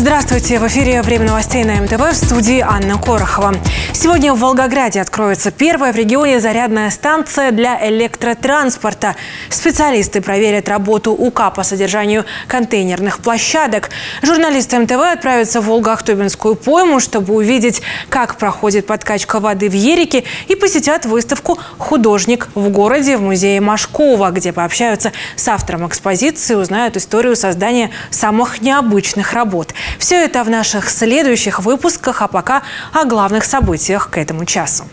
Здравствуйте! В эфире «Время новостей» на МТВ, в студии Анна Корохова. Сегодня в Волгограде откроется первая в регионе зарядная станция для электротранспорта. Специалисты проверят работу УК по содержанию контейнерных площадок. Журналисты МТВ отправятся в Волго-Ахтубинскую пойму, чтобы увидеть, как проходит подкачка воды в Ерике, и посетят выставку «Художник в городе» в музее Машкова, где пообщаются с автором экспозиции, узнают историю создания самых необычных работ. Все это в наших следующих выпусках, а пока о главных событиях к этому часу.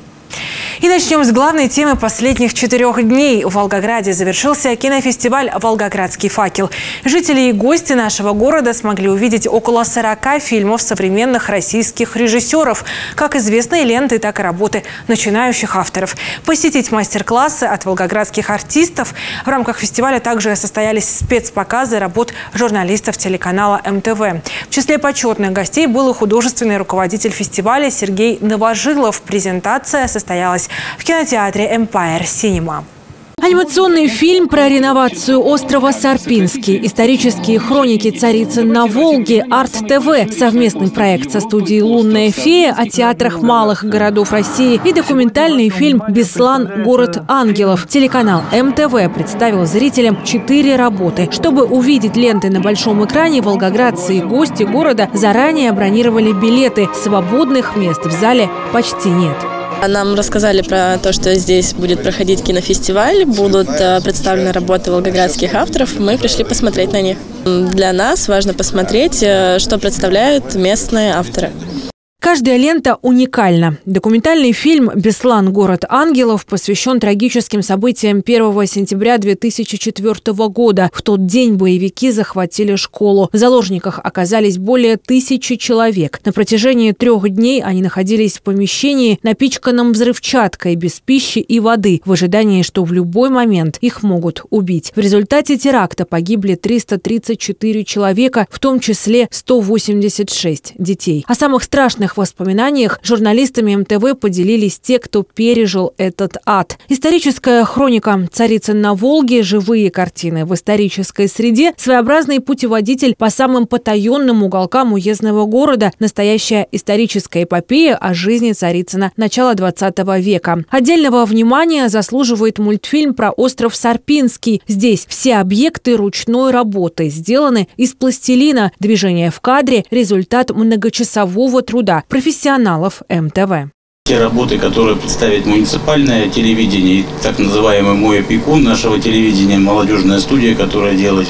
И начнем с главной темы последних 4 дней. В Волгограде завершился кинофестиваль «Волгоградский факел». Жители и гости нашего города смогли увидеть около 40 фильмов современных российских режиссеров, как известные ленты, так и работы начинающих авторов. Посетить мастер-классы от волгоградских артистов. В рамках фестиваля также состоялись спецпоказы работ журналистов телеканала МТВ. В числе почетных гостей был и художественный руководитель фестиваля Сергей Новожилов. Презентация состоялась в кинотеатре Empire Cinema. Анимационный фильм про реновацию острова Сарпинский, исторические хроники Царицын на Волге, Арт-ТВ, совместный проект со студией «Лунная фея» о театрах малых городов России и документальный фильм «Беслан. Город ангелов». Телеканал МТВ представил зрителям 4 работы. Чтобы увидеть ленты на большом экране, волгоградцы и гости города заранее бронировали билеты. Свободных мест в зале почти нет. Нам рассказали про то, что здесь будет проходить кинофестиваль, будут представлены работы волгоградских авторов. Мы пришли посмотреть на них. Для нас важно посмотреть, что представляют местные авторы. Каждая лента уникальна. Документальный фильм «Беслан. Город ангелов» посвящен трагическим событиям 1 сентября 2004 года. В тот день боевики захватили школу. В заложниках оказались более 1000 человек. На протяжении 3 дней они находились в помещении, напичканном взрывчаткой, без пищи и воды, в ожидании, что в любой момент их могут убить. В результате теракта погибли 334 человека, в том числе 186 детей. О самых страшных воспоминаниях журналистами МТВ поделились те, кто пережил этот ад. Историческая хроника «Царицын на Волге», живые картины в исторической среде, своеобразный путеводитель по самым потаенным уголкам уездного города, настоящая историческая эпопея о жизни Царицына начала 20 века. Отдельного внимания заслуживает мультфильм про остров Сарпинский. Здесь все объекты ручной работы сделаны из пластилина. Движение в кадре – результат многочасового труда профессионалов МТВ. Те работы, которые представит муниципальное телевидение, и так называемый мой опекун нашего телевидения, молодежная студия, которая делает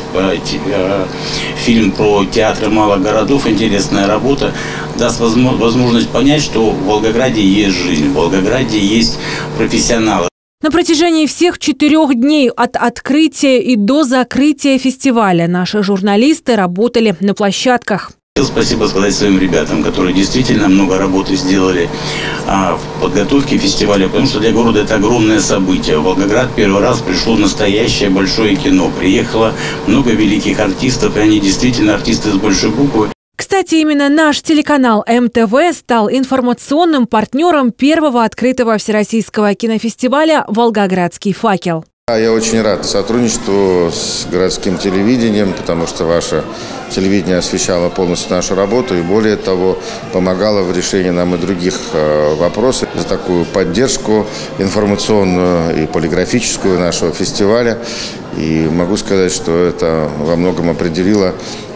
фильм про театры малых городов, интересная работа, даст возможность понять, что в Волгограде есть жизнь, в Волгограде есть профессионалы. На протяжении всех 4 дней от открытия и до закрытия фестиваля наши журналисты работали на площадках. Спасибо сказать своим ребятам, которые действительно много работы сделали в подготовке фестиваля, потому что для города это огромное событие. В Волгоград первый раз пришло настоящее большое кино. Приехало много великих артистов, и они действительно артисты с большой буквы. Кстати, именно наш телеканал МТВ стал информационным партнером первого открытого всероссийского кинофестиваля «Волгоградский факел». Я очень рад сотрудничеству с городским телевидением, потому что ваше телевидение освещало полностью нашу работу и, более того, помогало в решении нам и других вопросов. За такую поддержку информационную и полиграфическую нашего фестиваля. И могу сказать, что это во многом определило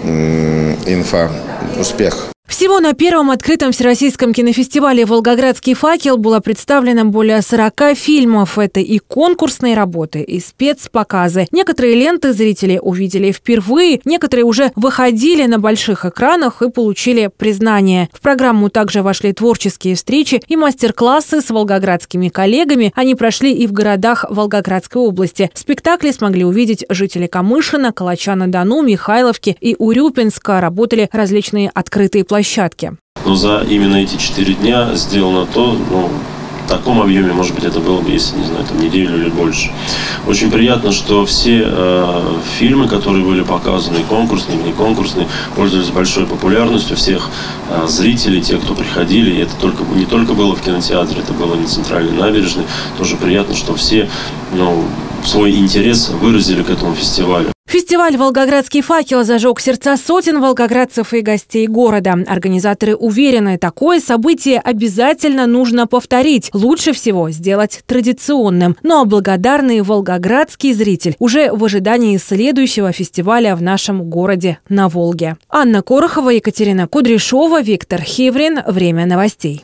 успех. Всего на первом открытом всероссийском кинофестивале «Волгоградский факел» было представлено более 40 фильмов. Это и конкурсные работы, и спецпоказы. Некоторые ленты зрители увидели впервые, некоторые уже выходили на больших экранах и получили признание. В программу также вошли творческие встречи и мастер-классы с волгоградскими коллегами. Они прошли и в городах Волгоградской области. Спектакли смогли увидеть жители Камышина, Калача-на-Дону, Михайловки и Урюпинска. Работали различные открытые площадки. Но за именно эти 4 дня сделано то, в таком объеме, может быть, это было бы, если, не знаю, там, неделю или больше. Очень приятно, что все фильмы, которые были показаны, конкурсные, внеконкурсные, пользовались большой популярностью всех зрителей, тех, кто приходили. И это не только было в кинотеатре, это было на Центральной набережной. Тоже приятно, что все свой интерес выразили к этому фестивалю. Фестиваль «Волгоградский факел» зажег сердца сотен волгоградцев и гостей города. Организаторы уверены, такое событие обязательно нужно повторить. Лучше всего сделать традиционным. Ну а благодарный волгоградский зритель уже в ожидании следующего фестиваля в нашем городе на Волге. Анна Корохова, Екатерина Кудряшова, Виктор Хеврин. Время новостей.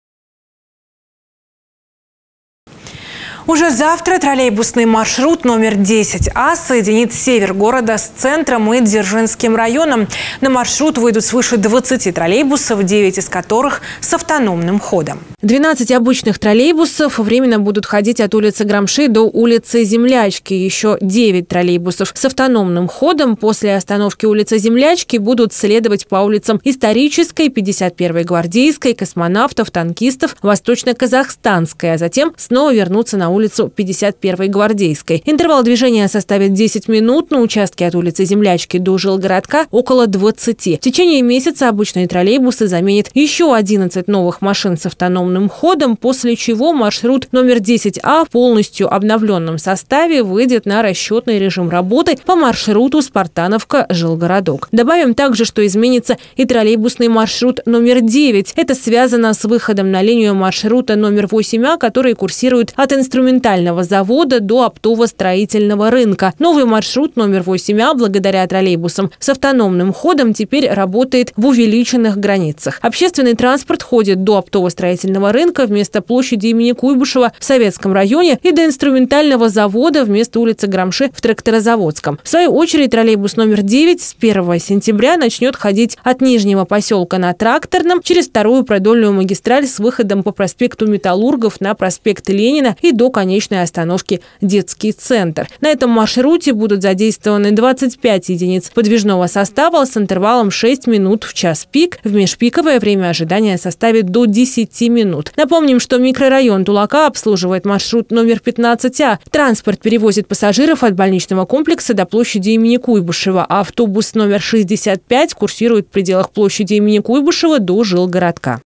Уже завтра троллейбусный маршрут номер 10А соединит север города с центром и Дзержинским районом. На маршрут выйдут свыше 20 троллейбусов, 9 из которых с автономным ходом. 12 обычных троллейбусов временно будут ходить от улицы Грамши до улицы Землячки. Еще 9 троллейбусов с автономным ходом после остановки улицы Землячки будут следовать по улицам Исторической, 51-й Гвардейской, Космонавтов, Танкистов, Восточно-Казахстанской, а затем снова вернуться на улицу 51-й Гвардейской. Интервал движения составит 10 минут, на участке от улицы Землячки до Жилгородка около 20. В течение месяца обычные троллейбусы заменят еще 11 новых машин с автономным ходом, после чего маршрут номер 10А в полностью обновленном составе выйдет на расчетный режим работы по маршруту Спартановка-Жилгородок. Добавим также, что изменится и троллейбусный маршрут номер 9. Это связано с выходом на линию маршрута номер 8А, который курсирует от инструментального завода до оптово-строительного рынка. Новый маршрут номер 8А благодаря троллейбусам с автономным ходом теперь работает в увеличенных границах. Общественный транспорт ходит до оптово-строительного рынка вместо площади имени Куйбышева в Советском районе и до инструментального завода вместо улицы Грамши в Тракторозаводском. В свою очередь троллейбус номер 9 с 1 сентября начнет ходить от Нижнего поселка на Тракторном через вторую продольную магистраль с выходом по проспекту Металлургов на проспект Ленина и до конечной остановки Детский центр. На этом маршруте будут задействованы 25 единиц подвижного состава с интервалом 6 минут в час пик. В межпиковое время ожидания составит до 10 минут. Напомним, что микрорайон Тулака обслуживает маршрут номер 15А. Транспорт перевозит пассажиров от больничного комплекса до площади имени Куйбышева, а автобус номер 65 курсирует в пределах площади имени Куйбышева до Жилгородка.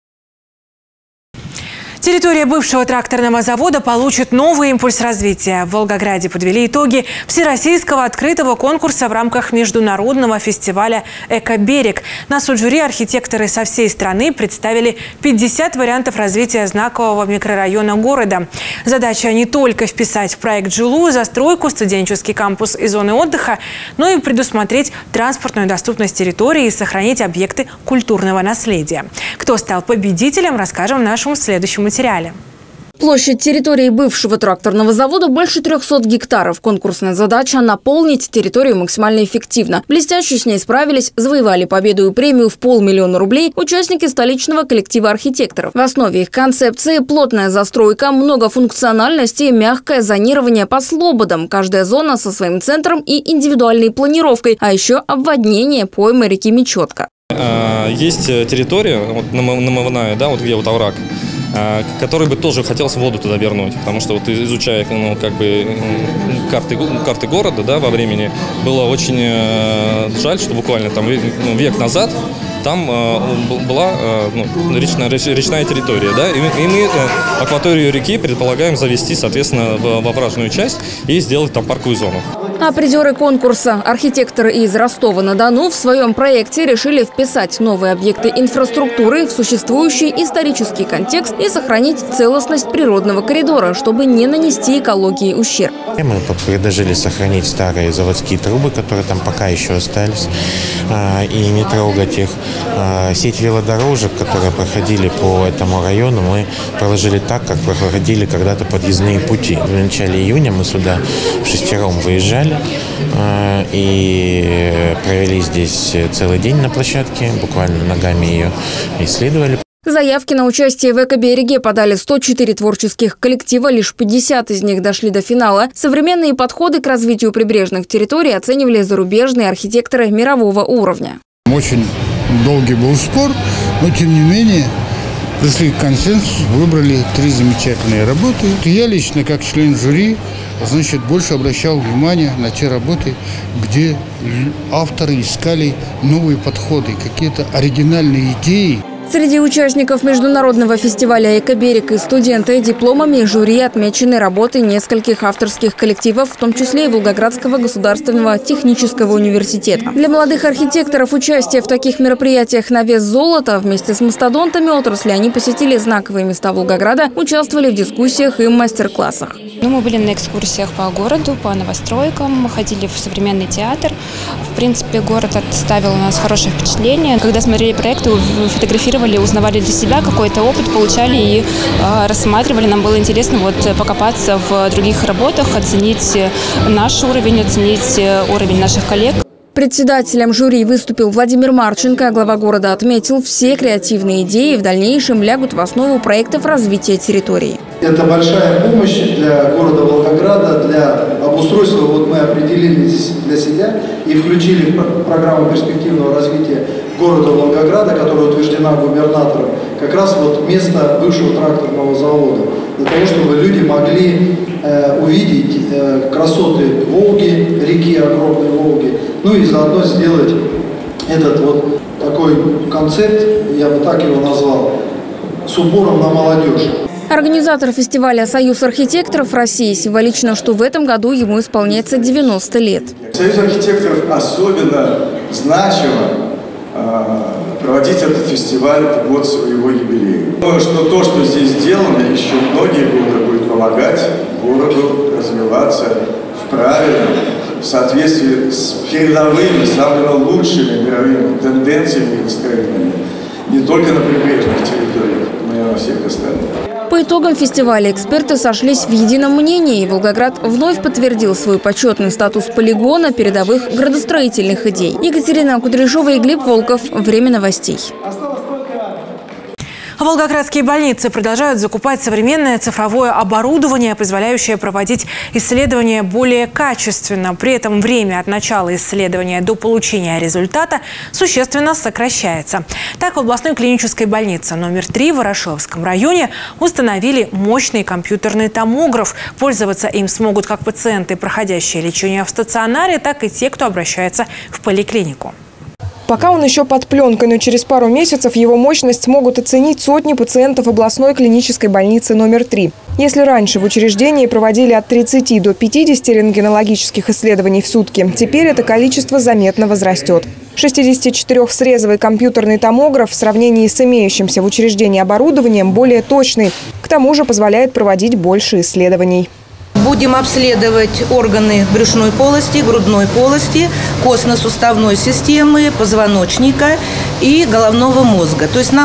Территория бывшего тракторного завода получит новый импульс развития. В Волгограде подвели итоги всероссийского открытого конкурса в рамках международного фестиваля «Экоберег». На суд жюри архитекторы со всей страны представили 50 вариантов развития знакового микрорайона города. Задача не только вписать в проект жилую застройку, студенческий кампус и зоны отдыха, но и предусмотреть транспортную доступность территории и сохранить объекты культурного наследия. Кто стал победителем, расскажем в нашем следующем материале. Площадь территории бывшего тракторного завода больше 300 гектаров. Конкурсная задача – наполнить территорию максимально эффективно. Блестяще с ней справились, завоевали победу и премию в 500 000 рублей участники столичного коллектива архитекторов. В основе их концепции – плотная застройка, многофункциональность и мягкое зонирование по слободам. Каждая зона со своим центром и индивидуальной планировкой, а еще обводнение поймы реки Мечетка. Есть территория, вот намывная, да, вот где вот овраг, который бы тоже хотелось воду туда вернуть, потому что вот изучая карты города, да, во времени, было очень жаль, что буквально там век назад там была речная территория, да, и мы акваторию реки предполагаем завести, соответственно, в овражную часть и сделать там парковую зону. А призеры конкурса, архитекторы из Ростова-на-Дону, в своем проекте решили вписать новые объекты инфраструктуры в существующий исторический контекст и сохранить целостность природного коридора, чтобы не нанести экологии ущерб. Мы предложили сохранить старые заводские трубы, которые там пока еще остались, и не трогать их. Сеть велодорожек, которые проходили по этому району, мы проложили так, как проходили когда-то подъездные пути. В начале июня мы сюда вшестером выезжали и провели здесь целый день на площадке, буквально ногами ее исследовали. Заявки на участие в «Экобереге» подали 104 творческих коллектива, лишь 50 из них дошли до финала. Современные подходы к развитию прибрежных территорий оценивали зарубежные архитекторы мирового уровня. Очень долгий был спор, но тем не менее пришли к консенсусу, выбрали 3 замечательные работы. Я лично, как член жюри, больше обращал внимание на те работы, где авторы искали новые подходы, какие-то оригинальные идеи. Среди участников международного фестиваля «Экоберег» и студенты дипломами жюри отмечены работы нескольких авторских коллективов, в том числе и Волгоградского государственного технического университета. Для молодых архитекторов участие в таких мероприятиях на вес золота. Вместе с мастодонтами отрасли они посетили знаковые места Волгограда, участвовали в дискуссиях и мастер-классах. Мы были на экскурсиях по городу, по новостройкам, ходили в современный театр. В принципе, город оставил у нас хорошее впечатление. Когда смотрели проекты, фотографировали, узнавали для себя какой-то опыт, получали и рассматривали. Нам было интересно покопаться в других работах, оценить наш уровень, оценить уровень наших коллег. Председателем жюри выступил Владимир Марченко. Глава города отметил, все креативные идеи в дальнейшем лягут в основу проектов развития территории. Это большая помощь для города Волгограда, для обустройства. Мы определили для себя и включили в программу перспективного развития города Волгограда, которая утверждена губернатором, как раз место бывшего тракторного завода, для того, чтобы люди могли увидеть красоты Волги, реки, огромной Волги, и заодно сделать этот такой концепт, я бы так его назвал, с упором на молодежь. Организатор фестиваля «Союз архитекторов России» символично, что в этом году ему исполняется 90 лет. Союз архитекторов особенно значимо проводить этот фестиваль в год своего юбилея. Думаю, что то, что здесь сделано, еще многие годы будет помогать городу развиваться в правильном, в соответствии с передовыми, самыми лучшими мировыми тенденциями и строительными. Не только на прибрежных территориях, но и на всех остальных. По итогам фестиваля эксперты сошлись в едином мнении. Волгоград вновь подтвердил свой почетный статус полигона передовых градостроительных идей. Екатерина Кудряшова и Глеб Волков. Время новостей. Волгоградские больницы продолжают закупать современное цифровое оборудование, позволяющее проводить исследования более качественно. При этом время от начала исследования до получения результата существенно сокращается. Так, в областной клинической больнице номер 3 в Ворошиловском районе установили мощный компьютерный томограф. Пользоваться им смогут как пациенты, проходящие лечение в стационаре, так и те, кто обращается в поликлинику. Пока он еще под пленкой, но через пару месяцев его мощность смогут оценить сотни пациентов областной клинической больницы номер 3. Если раньше в учреждении проводили от 30 до 50 рентгенологических исследований в сутки, теперь это количество заметно возрастет. 64-срезовый компьютерный томограф в сравнении с имеющимся в учреждении оборудованием более точный. К тому же позволяет проводить больше исследований. Будем обследовать органы брюшной полости, грудной полости, костно-суставной системы, позвоночника и головного мозга. То есть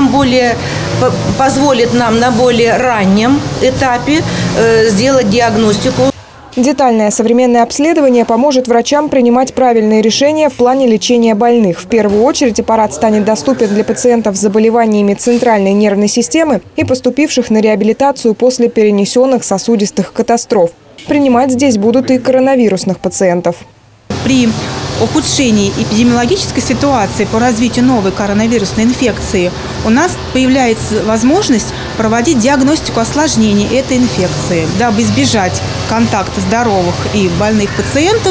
позволит нам на более раннем этапе сделать диагностику. Детальное современное обследование поможет врачам принимать правильные решения в плане лечения больных. В первую очередь аппарат станет доступен для пациентов с заболеваниями центральной нервной системы и поступивших на реабилитацию после перенесенных сосудистых катастроф. Принимать здесь будут и коронавирусных пациентов. При ухудшении эпидемиологической ситуации по развитию новой коронавирусной инфекции у нас появляется возможность проводить диагностику осложнений этой инфекции. Дабы избежать контакта здоровых и больных пациентов,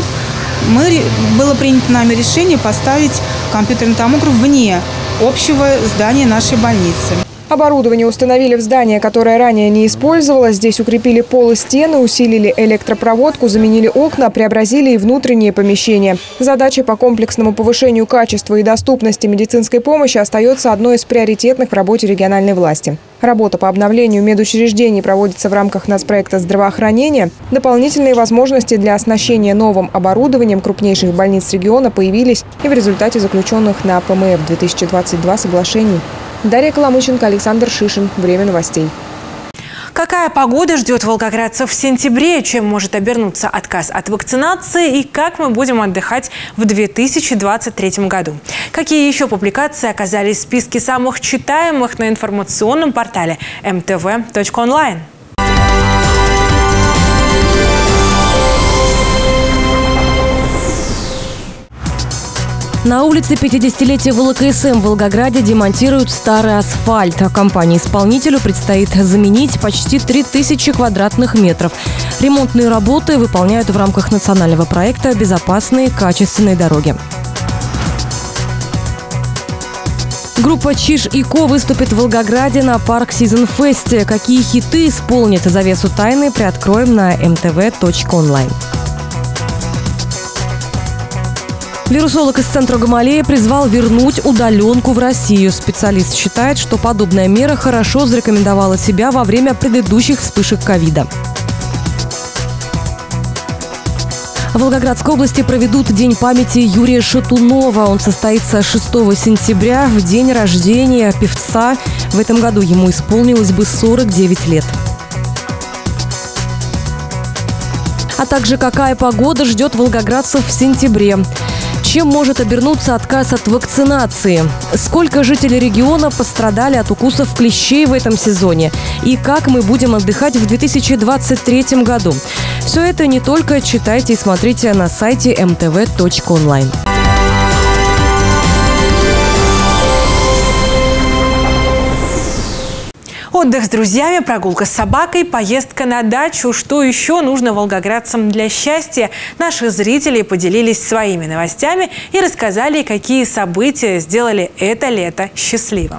было принято нами решение поставить компьютерный томограф вне общего здания нашей больницы. Оборудование установили в здании, которое ранее не использовалось. Здесь укрепили пол и стены, усилили электропроводку, заменили окна, преобразили и внутренние помещения. Задача по комплексному повышению качества и доступности медицинской помощи остается одной из приоритетных в работе региональной власти. Работа по обновлению медучреждений проводится в рамках нацпроекта здравоохранения. Дополнительные возможности для оснащения новым оборудованием крупнейших больниц региона появились и в результате заключенных на ПМФ-2022 соглашений. Дарья Коломыченко, Александр Шишин. Время новостей. Какая погода ждет волгоградцев в сентябре? Чем может обернуться отказ от вакцинации? И как мы будем отдыхать в 2023 году? Какие еще публикации оказались в списке самых читаемых на информационном портале mtv.online? На улице 50-летия ВЛКСМ в Волгограде демонтируют старый асфальт. Компании-исполнителю предстоит заменить почти 3000 квадратных метров. Ремонтные работы выполняют в рамках национального проекта «Безопасные качественные дороги». Группа Чиж и Ко выступит в Волгограде на Парк Season Fest. Какие хиты исполнят завесу тайны, приоткроем на mtv.online. Вирусолог из центра Гамалея призвал вернуть удаленку в Россию. Специалист считает, что подобная мера хорошо зарекомендовала себя во время предыдущих вспышек ковида. В Волгоградской области проведут День памяти Юрия Шатунова. Он состоится 6 сентября, в день рождения певца. В этом году ему исполнилось бы 49 лет. А также какая погода ждет волгоградцев в сентябре. Чем может обернуться отказ от вакцинации? Сколько жителей региона пострадали от укусов клещей в этом сезоне? И как мы будем отдыхать в 2023 году? Все это не только читайте и смотрите на сайте mtv.online. Отдых с друзьями, прогулка с собакой, поездка на дачу. Что еще нужно волгоградцам для счастья? Наши зрители поделились своими новостями и рассказали, какие события сделали это лето счастливым.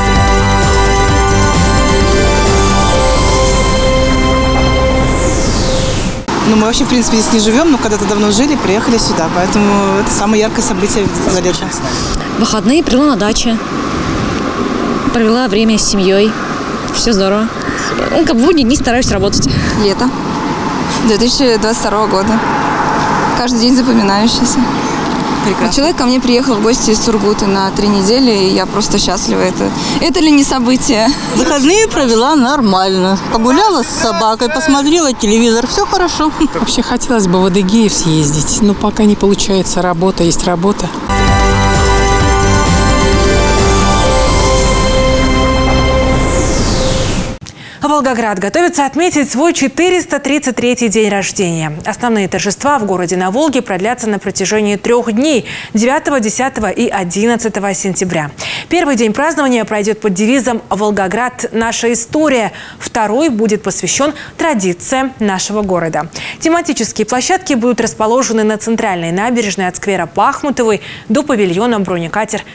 Ну, мы вообще, в принципе, здесь не живем, но когда-то давно жили, приехали сюда. Поэтому это самое яркое событие за лето. Выходные провела на даче. Провела время с семьей. Все здорово. Ну, как в будние дни стараюсь работать. Лето 2022 года. Каждый день запоминающийся. Прекрасно. Человек ко мне приехал в гости из Сургута на 3 недели, и я просто счастлива. Это ли не событие? Выходные провела нормально. Погуляла с собакой, посмотрела телевизор. Все хорошо. Вообще хотелось бы в Адыгею съездить, но пока не получается. Работа есть работа. Волгоград готовится отметить свой 433-й день рождения. Основные торжества в городе на Волге продлятся на протяжении 3 дней – 9, 10 и 11 сентября. Первый день празднования пройдет под девизом «Волгоград – наша история». Второй будет посвящен традициям нашего города. Тематические площадки будут расположены на центральной набережной от сквера Пахмутовой до павильона бронекатер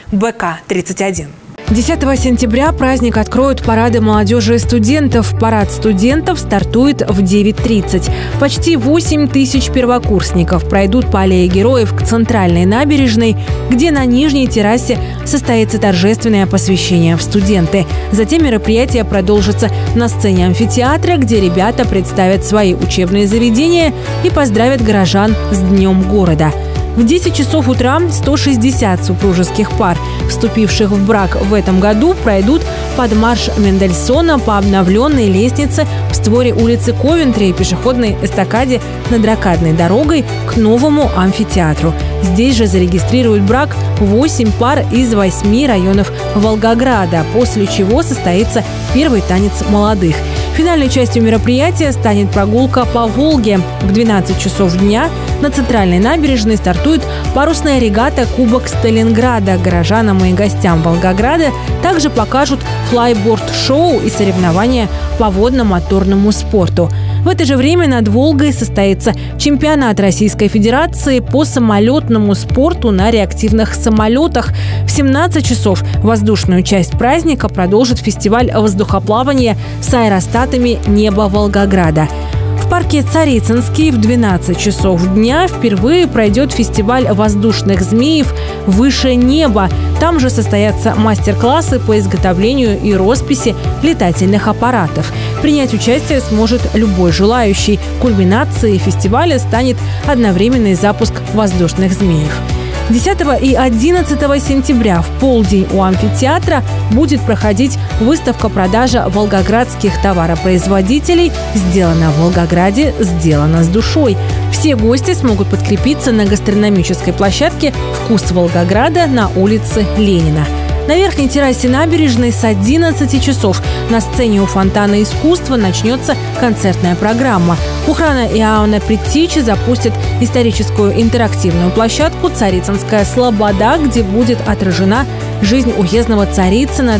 БК-31. 10 сентября праздник откроют парады молодежи и студентов. Парад студентов стартует в 9:30. Почти 8 тысяч первокурсников пройдут по аллее Героев к центральной набережной, где на нижней террасе состоится торжественное посвящение в студенты. Затем мероприятие продолжится на сцене амфитеатра, где ребята представят свои учебные заведения и поздравят горожан с Днем города. В 10 часов утра 160 супружеских пар, вступивших в брак в этом году, пройдут под марш Мендельсона по обновленной лестнице в створе улицы Ковентри и пешеходной эстакаде над ракадной дорогой к новому амфитеатру. Здесь же зарегистрируют брак 8 пар из 8 районов Волгограда, после чего состоится первый танец молодых. Финальной частью мероприятия станет прогулка по Волге. В 12 часов дня на центральной набережной стартует парусная регата «Кубок Сталинграда». Горожанам и гостям Волгограда также покажут флайборд-шоу и соревнования по водно-моторному спорту. В это же время над Волгой состоится чемпионат Российской Федерации по самолетному спорту на реактивных самолетах. В 17 часов воздушную часть праздника продолжит фестиваль воздухоплавания с аэростатами «Небо Волгограда». В парке Царицынский в 12 часов дня впервые пройдет фестиваль воздушных змеев «Выше неба». Там же состоятся мастер-классы по изготовлению и росписи летательных аппаратов. Принять участие сможет любой желающий. Кульминацией фестиваля станет одновременный запуск воздушных змеев. 10 и 11 сентября в полдень у амфитеатра будет проходить выставка-продажа волгоградских товаропроизводителей «Сделано в Волгограде, сделано с душой». Все гости смогут подкрепиться на гастрономической площадке «Вкус Волгограда» на улице Ленина. На верхней террасе набережной с 11 часов на сцене у фонтана искусства начнется концертная программа. Ухрана и Иоанна Предтечи запустят историческую интерактивную площадку «Царицынская слобода», где будет отражена жизнь уездного Царицына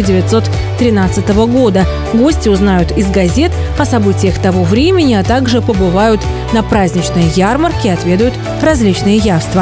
1913 года. Гости узнают из газет о событиях того времени, а также побывают на праздничной ярмарке и отведают различные явства.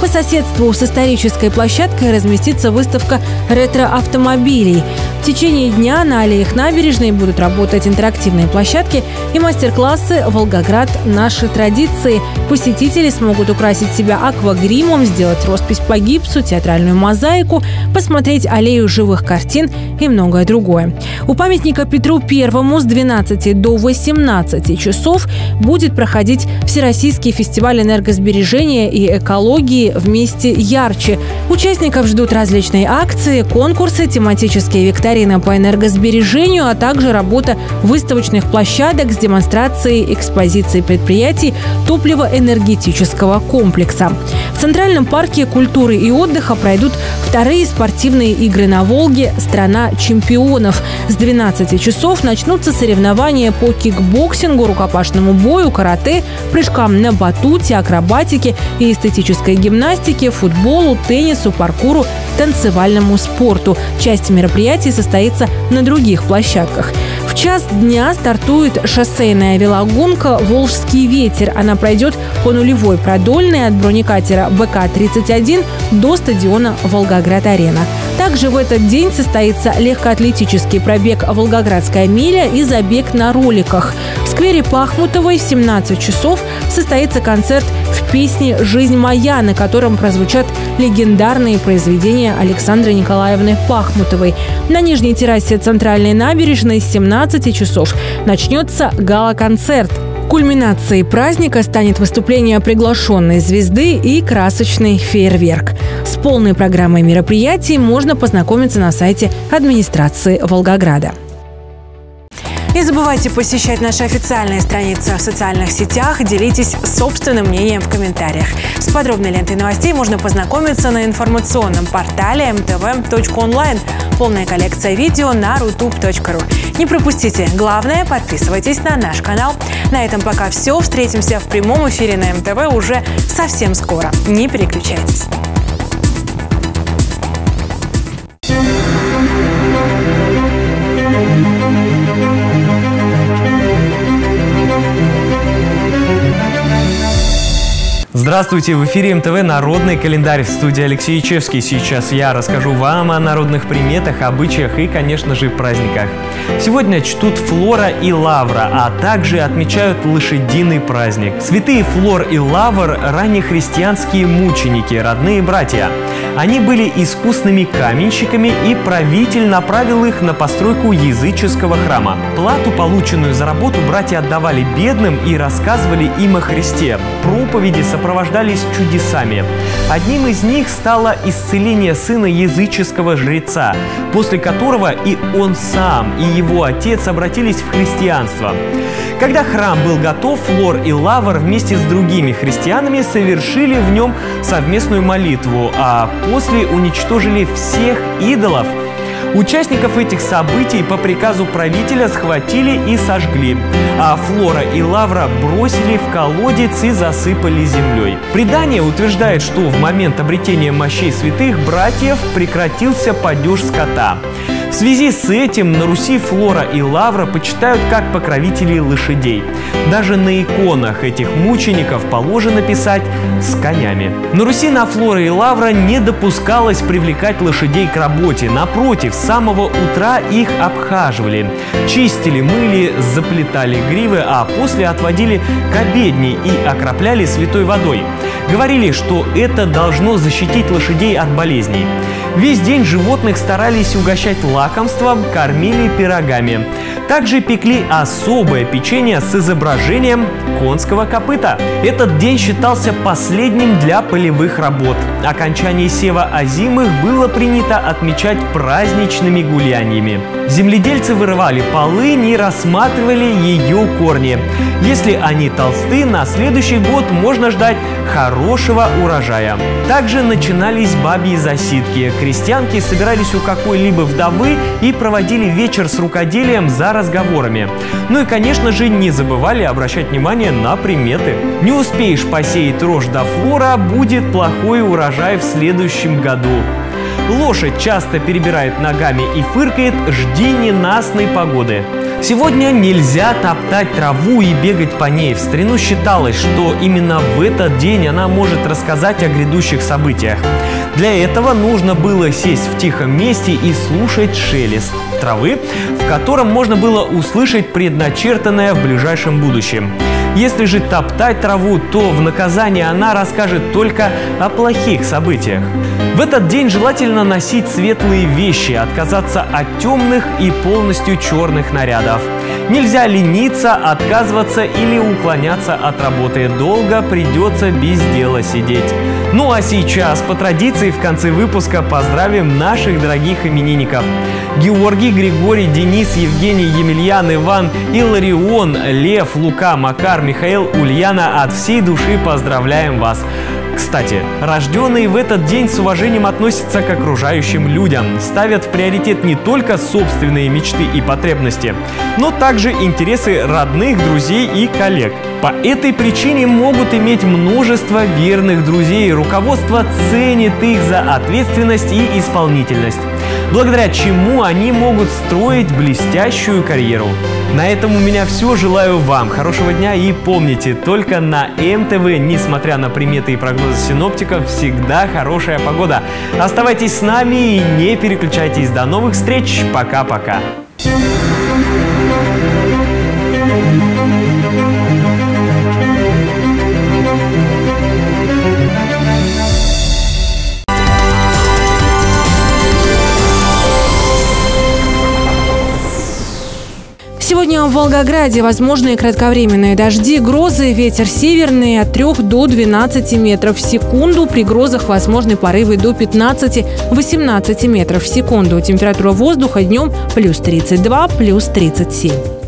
По соседству с исторической площадкой разместится выставка ретро-автомобилей. В течение дня на аллеях набережной будут работать интерактивные площадки и мастер-классы «Волгоград. Наши традиции». Посетители смогут украсить себя аквагримом, сделать роспись по гипсу, театральную мозаику, посмотреть аллею живых картин и многое другое. У памятника Петру Первому с 12 до 18 часов будет проходить Всероссийский фестиваль энергосбережения и экологии «Вместе ярче». Участников ждут различные акции, конкурсы, тематические викторины по энергосбережению, а также работа выставочных площадок с демонстрацией экспозиций предприятий топливо-энергетического комплекса. В Центральном парке культуры и отдыха пройдут вторые спортивные игры на Волге «Страна чемпионов». С 12 часов начнутся соревнования по кикбоксингу, рукопашному бою, карате, прыжкам на батуте, акробатике и эстетической гимнастике, футболу, теннису, паркуру, танцевальному спорту. Часть мероприятий состоится на других площадках. В час дня стартует шоссейная велогонка «Волжский ветер». Она пройдет по нулевой продольной от бронекатера БК-31 до стадиона «Волгоград-арена». Также в этот день состоится легкоатлетический пробег «Волгоградская миля» и забег на роликах. В сквере Пахмутовой в 17 часов состоится концерт в песне «Жизнь моя», на котором прозвучат легендарные произведения Александры Николаевны Пахмутовой. На нижней террасе Центральной набережной с 17 часов начнется гала-концерт. Кульминацией праздника станет выступление приглашенной звезды и красочный фейерверк. С полной программой мероприятий можно познакомиться на сайте администрации Волгограда. Не забывайте посещать наши официальные страницы в социальных сетях, делитесь собственным мнением в комментариях. С подробной лентой новостей можно познакомиться на информационном портале mtv.online. Полная коллекция видео на rutube.ru. Не пропустите. Главное, подписывайтесь на наш канал. На этом пока все. Встретимся в прямом эфире на МТВ уже совсем скоро. Не переключайтесь. Здравствуйте! В эфире МТВ «Народный календарь». В студии Алексей Ячевский. Сейчас я расскажу вам о народных приметах, обычаях и, конечно же, праздниках. Сегодня чтут Флора и Лавра, а также отмечают лошадиный праздник. Святые Флор и Лавр – раннехристианские мученики, родные братья. Они были искусными каменщиками, и правитель направил их на постройку языческого храма. Плату, полученную за работу, братья отдавали бедным и рассказывали им о Христе. Проповеди сопровождались чудесами. Одним из них стало исцеление сына языческого жреца, после которого и он сам, и его отец обратились в христианство. Когда храм был готов, Флор и Лавр вместе с другими христианами совершили в нем совместную молитву, а после уничтожили всех идолов. Участников этих событий по приказу правителя схватили и сожгли, а Флора и Лавра бросили в колодец и засыпали землей. Предание утверждает, что в момент обретения мощей святых братьев прекратился падеж скота. В связи с этим на Руси Флора и Лавра почитают как покровителей лошадей. Даже на иконах этих мучеников положено писать с конями. На Руси на Флора и Лавра не допускалось привлекать лошадей к работе. Напротив, с самого утра их обхаживали. Чистили, мыли, заплетали гривы, а после отводили к обедне и окропляли святой водой. Говорили, что это должно защитить лошадей от болезней. Весь день животных старались угощать лакомством, кормили пирогами. Также пекли особое печенье с изображением конского копыта. Этот день считался последним для полевых работ. Окончание сева озимых было принято отмечать праздничными гуляниями. Земледельцы вырывали полынь и рассматривали ее корни. Если они толсты, на следующий год можно ждать хорошего урожая. Также начинались бабьи засидки. Крестьянки собирались у какой-либо вдовы и проводили вечер с рукоделием за разговорами. Ну и, конечно же, не забывали обращать внимание на приметы. Не успеешь посеять рожь до Флора, будет плохой урожай в следующем году. Лошадь часто перебирает ногами и фыркает: жди ненастной погоды. Сегодня нельзя топтать траву и бегать по ней. В старину считалось, что именно в этот день она может рассказать о грядущих событиях. Для этого нужно было сесть в тихом месте и слушать шелест травы, в котором можно было услышать предначертанное в ближайшем будущем. Если же топтать траву, то в наказание она расскажет только о плохих событиях. В этот день желательно носить светлые вещи, отказаться от темных и полностью черных нарядов. Нельзя лениться, отказываться или уклоняться от работы. Долго придется без дела сидеть. Ну а сейчас, по традиции, в конце выпуска поздравим наших дорогих именинников. Георгий, Григорий, Денис, Евгений, Емельян, Иван, Илларион, Лев, Лука, Макар, Михаил, Ульяна. От всей души поздравляем вас! Кстати, рожденные в этот день с уважением относятся к окружающим людям, ставят в приоритет не только собственные мечты и потребности, но также интересы родных, друзей и коллег. По этой причине могут иметь множество верных друзей, руководство ценит их за ответственность и исполнительность, благодаря чему они могут строить блестящую карьеру. На этом у меня все. Желаю вам хорошего дня и помните, только на МТВ, несмотря на приметы и прогнозы синоптиков, всегда хорошая погода. Оставайтесь с нами и не переключайтесь. До новых встреч. Пока-пока. Сегодня в Волгограде возможны кратковременные дожди, грозы, ветер северный от 3 до 12 метров в секунду. При грозах возможны порывы до 15-18 метров в секунду. Температура воздуха днем +32, +37.